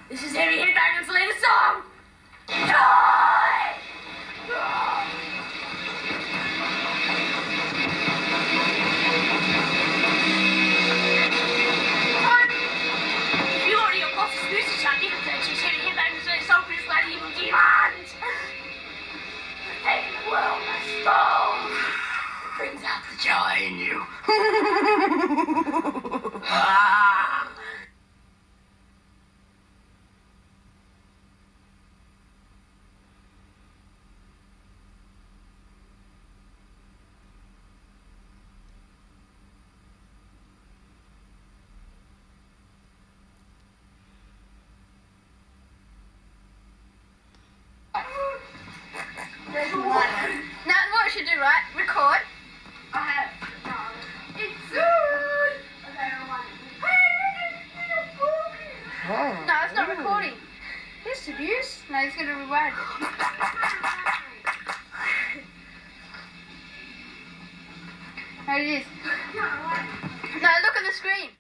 This is Heavy Headbangers' latest song! Die! If you order your boss's music shop, you can purchase Heavy Headbangers' latest song for this bloody evil demand! Taking the world by storm brings out the joy in you. Ah! Now what I should do, right? Record. I have. It's good. No, it's not recording. This abuse. No, it's gonna rewind it. How it is. No, look at the screen.